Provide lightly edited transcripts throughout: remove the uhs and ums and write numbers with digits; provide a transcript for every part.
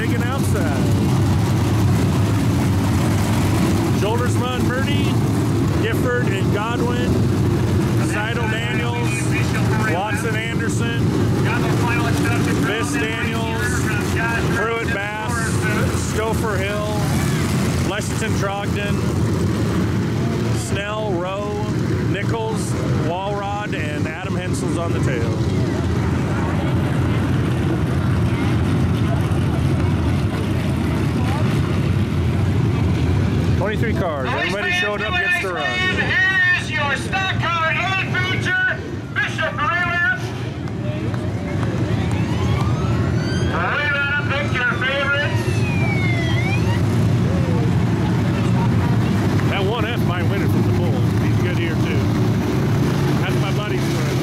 Reagan outside. Shouldersma and Murdy, Gifford and Godwin, Seidel Daniels, Watson Anderson, Viss Daniels, Pruitt Bass, Stouffer Hill, Lexington Trogdon, Snell, Rowe, Nichols, Walrod, and Adam Hensel's on the tail. Three cars. Everybody showed up gets to run. Here is your stock car A feature, Bishop Aurelia. Leave it up, pick your favorites. That 1F might win it from the bull. He's good here too. That's my buddy's friend.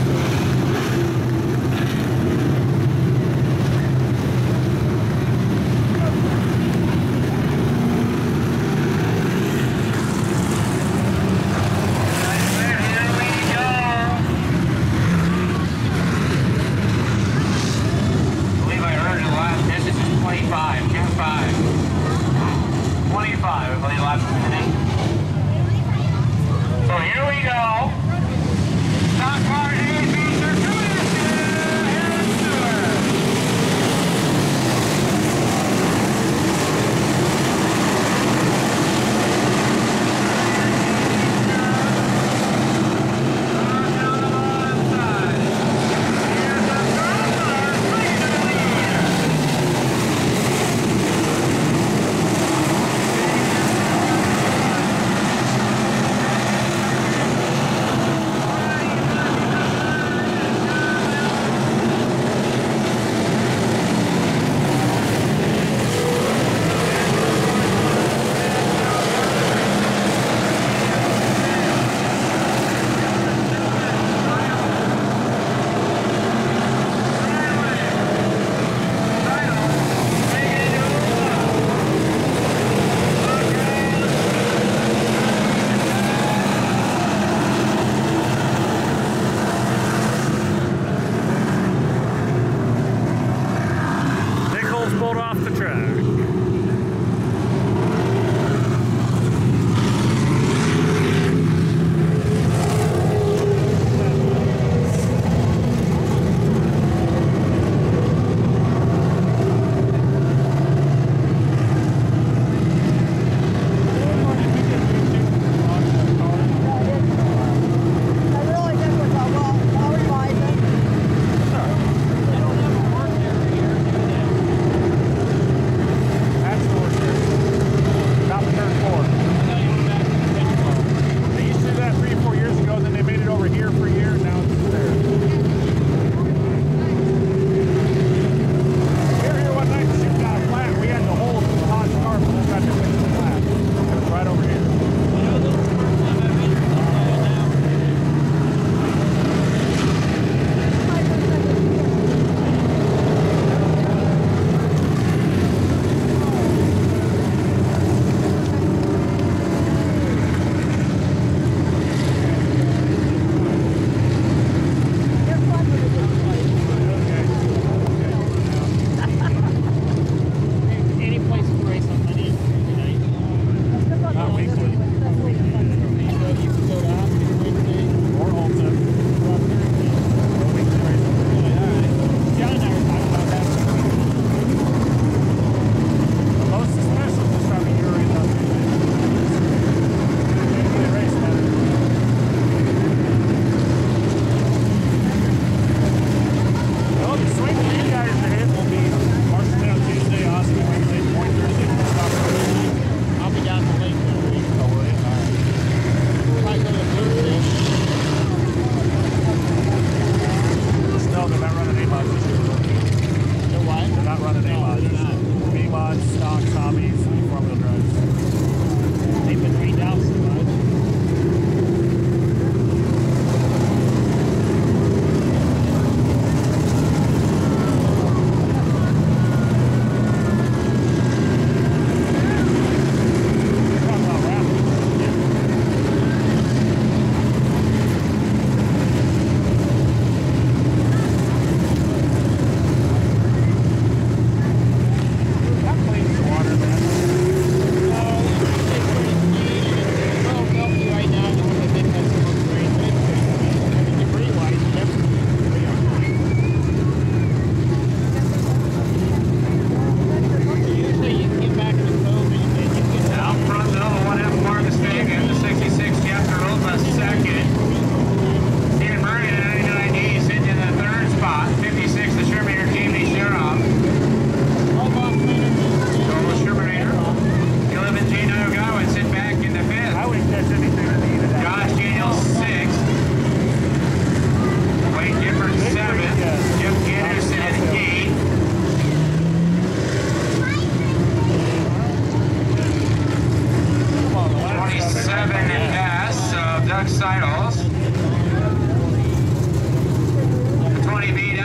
Here we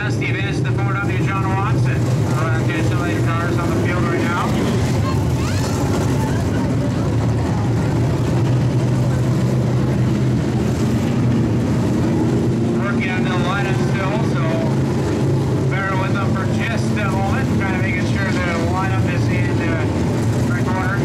Indiana, Steve Innes, the Ford W. John Watson. Congratulations, cars on the field right now. Working on the lineup still, so bear with them for just a moment. Trying to make sure the lineup is in the right order.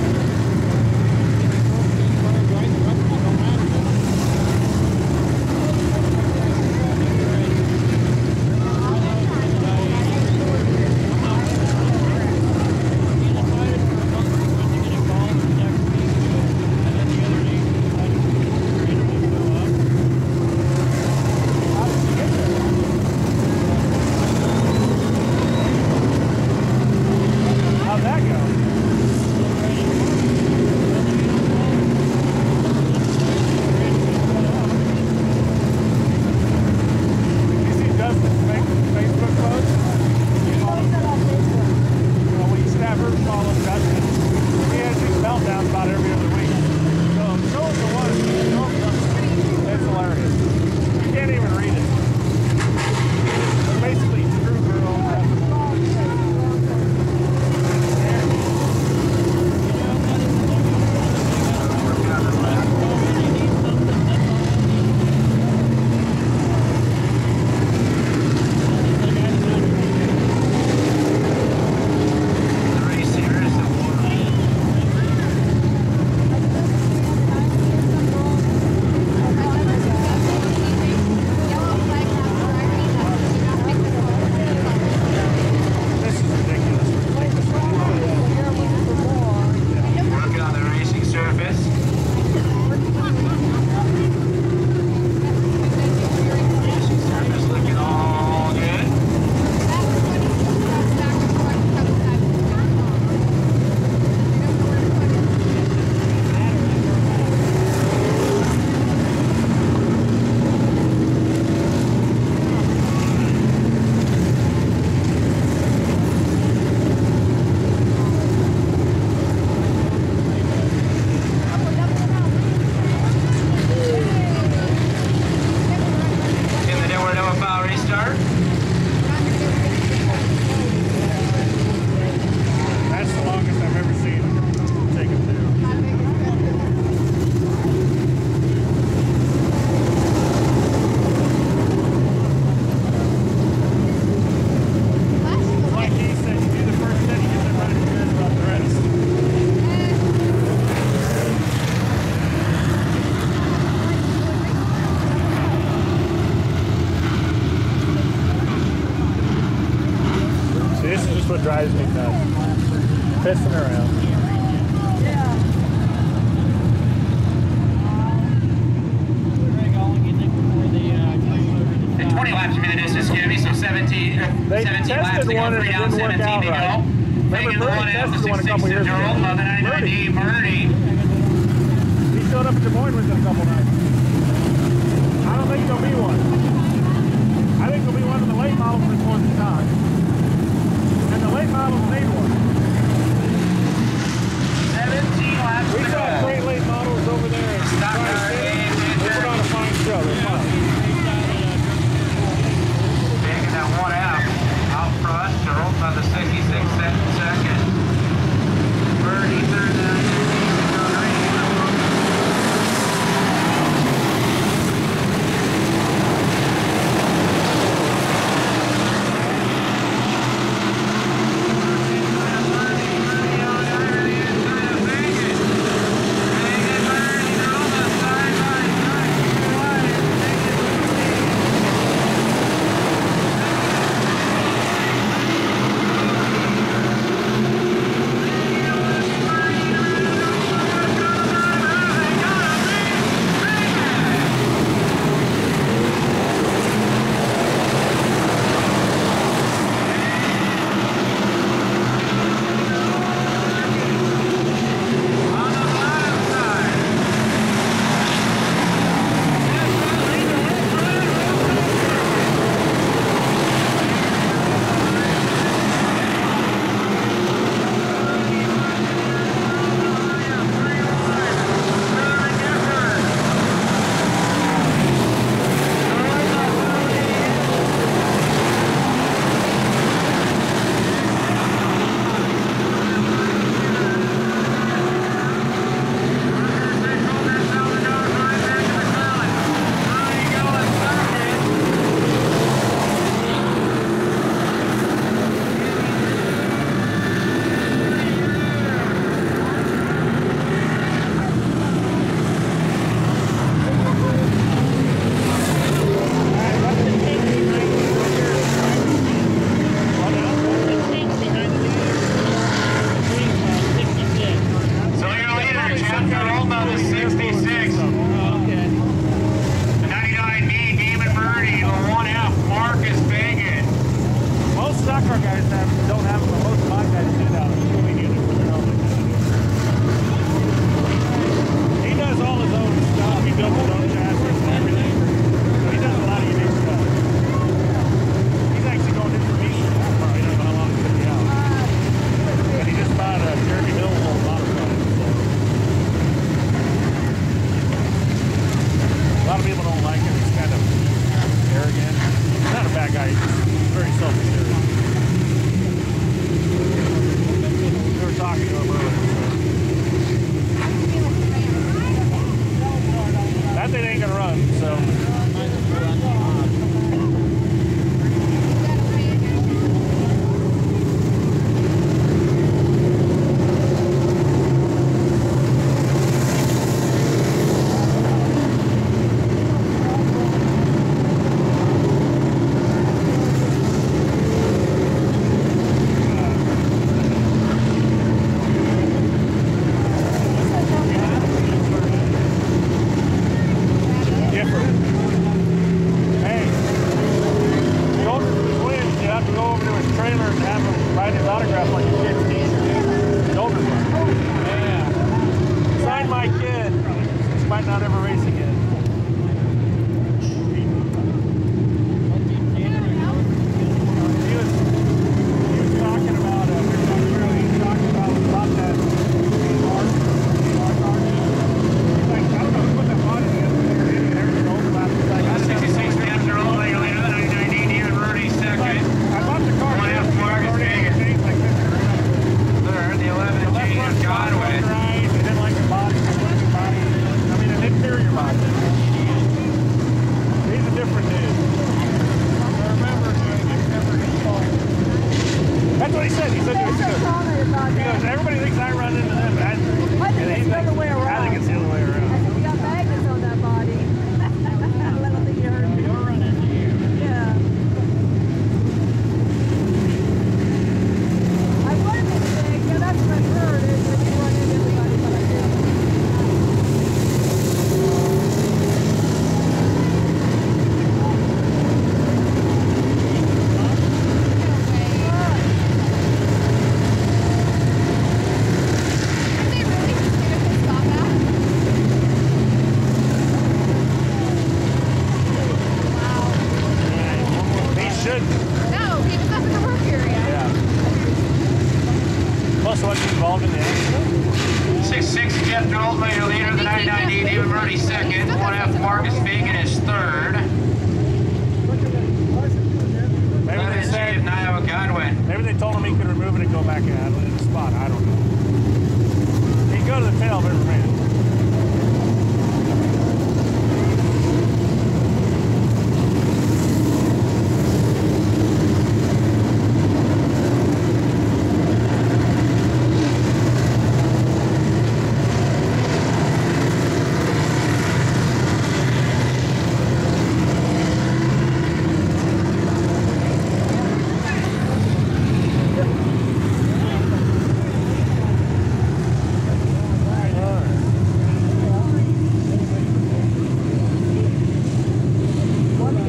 What drives me nuts. Pissing around. And 20 laps a minute is Chevy, so 17 laps to go, 3 down, 17 to go. Making the one out, the 66-year-old, 1199D Murray. He showed up at Des Moines within a couple nights. I don't think there'll be one. I think there'll be one in the late model for the 4th of time. And the late models need one. 17 laps We to saw go. great late models over there. Stock car They put on a fine show. They're fine. Taking that one out front, Charles on the 66 second. Birdie third, guys don't have them, but most of my guys do now. Cooling unit for their own. He does all his own stuff. He builds his own chassis and everything. So he does a lot of unique stuff. He's actually going in for me. He doesn't know how long it's going to be out. And he just bought a Jeremy Hill whole motorcycle. A lot of people don't like him. He's kind of arrogant. He's not a bad guy. He's very self-assured. We were talking to him earlier. That thing ain't gonna run, so.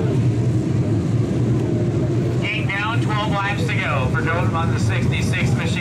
On the 66 machine.